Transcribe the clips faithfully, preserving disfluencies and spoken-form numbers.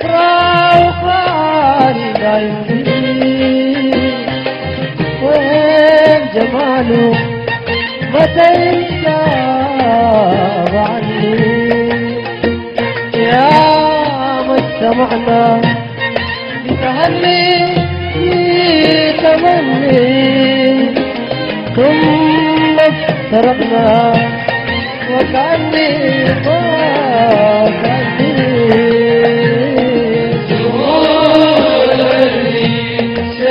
برا وخالي لا يمدي وين جماله متى ينساب عني يا مجتمعنا يتهني يتمني ثم افترقنا وكأني ما كأني سهول اللي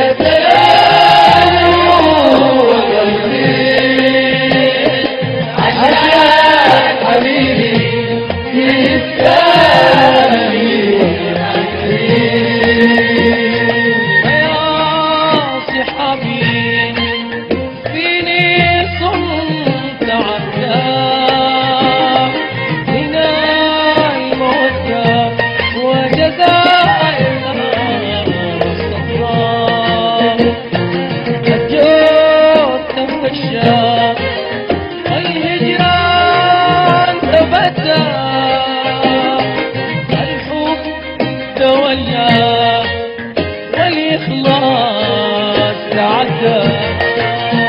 ستلام وقلبي عشان حبيبي يستاهل الهجران تبدى الحب تولى والإخلاص تعدى